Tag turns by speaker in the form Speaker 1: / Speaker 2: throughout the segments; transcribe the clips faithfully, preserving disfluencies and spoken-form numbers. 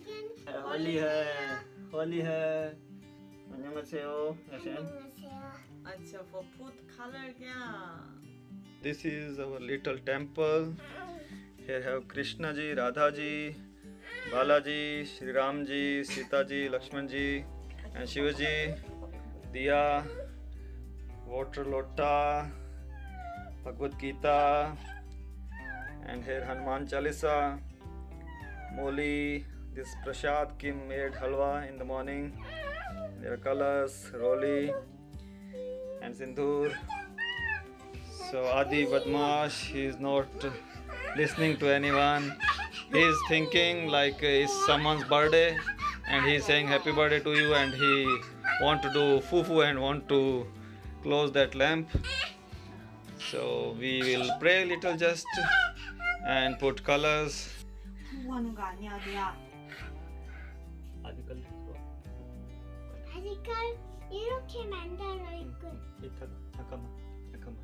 Speaker 1: होली है, होली है। 안녕하세요.
Speaker 2: अच्छा, for food color क्या?
Speaker 1: This is our little temple. Here have Krishna ji, Radha ji, Balaji, Shri Ram ji, Sita ji, Lakshman ji, and Shiva ji. Diya, water lota, Bhagavad Gita, and here Hanuman Chalisa, Moli. This Prashad Kim made halwa in the morning. There are colors, Roli, and Sindoor. So Adi Badmash, he is not listening to anyone. He is thinking like it's someone's birthday, and he is saying happy birthday to you, and he want to do fufu and want to close that lamp. So we will pray a little just and put colors.
Speaker 2: 하는 거 아니야, 아디야.
Speaker 1: 아디 color.
Speaker 3: 아디가 이렇게 만들어 있고.
Speaker 1: 이따가 잠깐만, 잠깐만.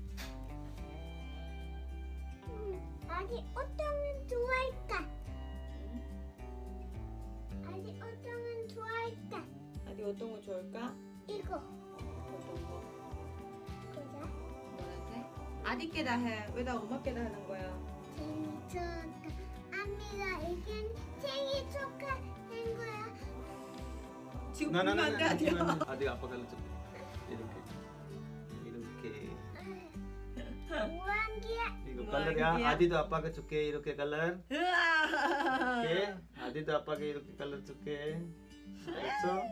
Speaker 3: 음, 아디 어떤 건 좋아할까? 아디 어떤 건 좋아할까?
Speaker 2: 아디 어떤 거 좋을까?
Speaker 3: 이거.
Speaker 2: 어떤 거?
Speaker 3: 보자.
Speaker 2: 노란색? 아디께다 해. 왜 나 엄마께다 하는 거야?
Speaker 3: 생일 축하. 언니가 이게 생일 축하한 거야.
Speaker 2: 지금 보면 안 돼, 아디야.
Speaker 1: 아디 아빠 걸로 좀 이렇게 이렇게.
Speaker 3: 우왕기야.
Speaker 1: 이거
Speaker 2: 우와,
Speaker 1: 컬러야.
Speaker 2: 이거야?
Speaker 1: 아디도 아빠가 줄게 이렇게 컬러.
Speaker 2: 으아!
Speaker 1: 이렇게. 아디도 아빠가 이렇게 컬러 줄게. 알았어?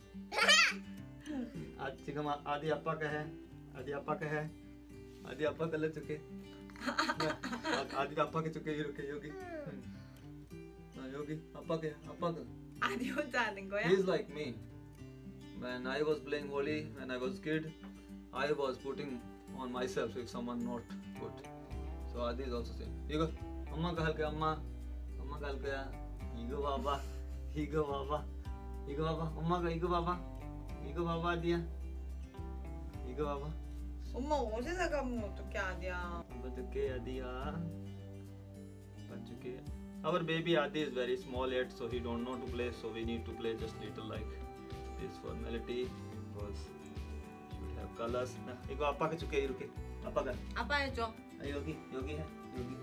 Speaker 1: 아 지금 아, 아디 아빠가 해. 아디 아빠가 해. 아디 아빠 컬러 줄게. 아, 아디 아빠가 줄게 이렇게 여기. 응. 아, 여기 아빠가 해. 아빠가.
Speaker 2: 아디 혼자 하는 거야?
Speaker 1: He is like me. When I was playing Holi, when I was kid, I was putting on myself if someone not put. So Adi is also same. 이거 엄마 가 할게 엄마. 엄마 가 할게야. 이거 봐봐. 이거 봐봐. 이거 봐봐. 엄마가 이거 봐봐. 이거 봐봐 아디야. 이거 봐봐.
Speaker 2: 엄마 옷에서 가면 어떡해, 아디야.
Speaker 1: 이거 줄게 아디야. 줄게. Our baby Adi is very small yet, so he don't know to play. So we need to play just little like this formality because should have colors. ना इको आप्पा के चुके 이렇게 아빠 가.
Speaker 2: 아빠 해줘.
Speaker 1: 아, 여기 여기 해 여기.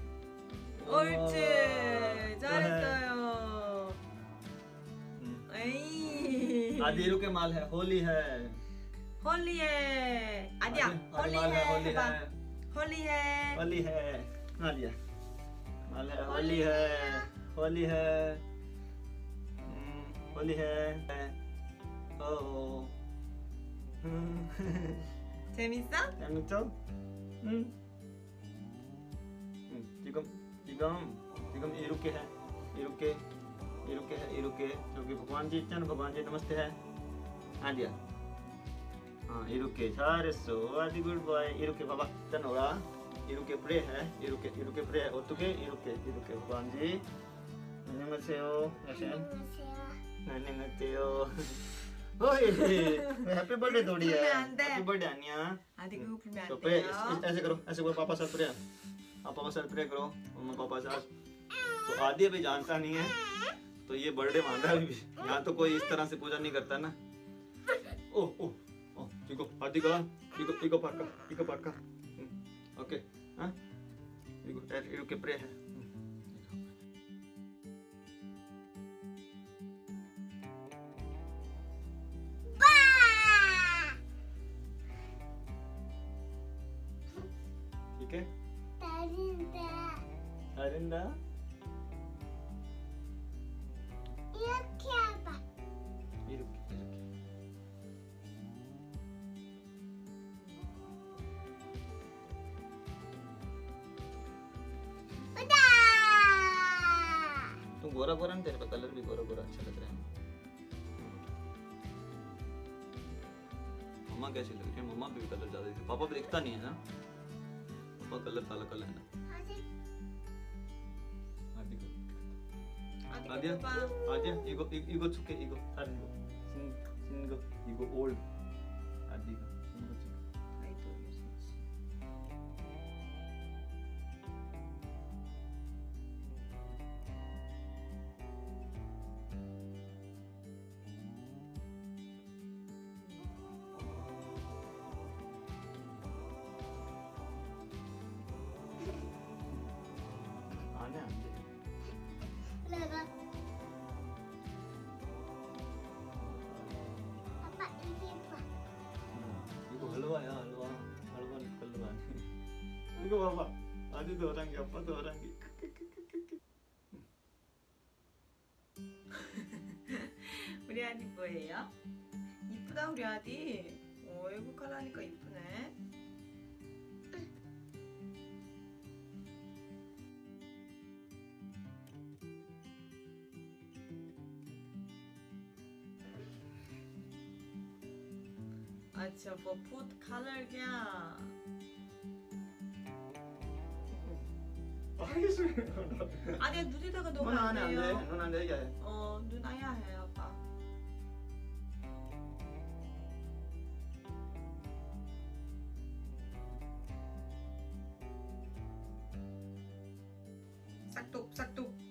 Speaker 2: 옳지. 잘했어요.
Speaker 1: 음.
Speaker 2: 에이.
Speaker 1: आदि 이렇게 말 해. होली है.
Speaker 2: 홀리해. 아디야.
Speaker 1: 아디 말 해. होली
Speaker 2: 홀리해.
Speaker 1: है.
Speaker 2: 홀리해.
Speaker 1: होली है. आदिया. 말 해. होली है. होली है. 음, होली है. 오.
Speaker 2: 재밌어?
Speaker 1: 재밌죠? 응. 응. 지금 지금 지금 이렇게 해. 이렇게 이렇게 해. 이렇게 저기 भगवान जी 있잖아. भगवान जी नमस्ते है. 아디야. 아 이렇게 잘했어. 아디 굿바이. 이렇게 봐봐. 짠오라. 이렇게 프레 해. 이렇게 이렇게 프레. 어떻게 이렇게 이렇게 भगवान जी. 안녕하세요.
Speaker 3: 안녕하세요.
Speaker 1: 안녕하세요. ओए हैप्पी बर्थडे थोड़ी है हैप्पी बर्थडे आनिया
Speaker 2: 아디 그거 불면 안
Speaker 1: तो प्रे
Speaker 2: 돼요.
Speaker 1: ऐसे करो ऐसे करो पापा साथ प्रे आप पापा साथ प्रे करो मम्मा पापा साथ तो आदि अभी जानता नहीं है तो ये बर्थडे मान रहा है अभी भी यहाँ तो कोई इस तरह से पूजा नहीं करता ना ओ ओ ओ इको आदि का इको इको पाका इको पाका ओके हाँ इको इको के प्रे है ठीक है
Speaker 3: 다른다.
Speaker 1: 다른다
Speaker 3: 이렇게 해봐.
Speaker 1: 이렇게 이렇게
Speaker 3: 우다.
Speaker 1: तुम गोरा गोरा नहीं तेरे पे कलर भी गोरा गोरा अच्छा लग रहा है मम्मा कैसी लग रही है मम्मा भी कलर ज्यादा दिखता पापा भी दिखता नहीं है ना पापा कलर काला काला है ना
Speaker 3: 아직
Speaker 1: आदि को
Speaker 2: 아디
Speaker 1: आदिया
Speaker 2: 오빠.
Speaker 1: आदिया 이거 이- 이거 줄게 이거 다른 이거 신 신거 이거 올 아디가 신거 줄게
Speaker 2: 아이도 유진씨.
Speaker 1: 이거 봐봐. 아디도 어랑기, 아빠도 어랑기.
Speaker 2: 우리 아디 뭐예요? 이쁘다 우리 아디. 오, 애국하라니까 이쁘네. अच्छा वो फूड कलर क्या?
Speaker 1: 알겠습니다.
Speaker 2: 아니 눈에다가
Speaker 1: 눈
Speaker 2: 넣으면 안
Speaker 1: 안에 안 돼.
Speaker 2: 돼요.
Speaker 1: 눈 안 되게 해.
Speaker 2: 어, 눈 아야 해 아빠. 싹둑 싹둑.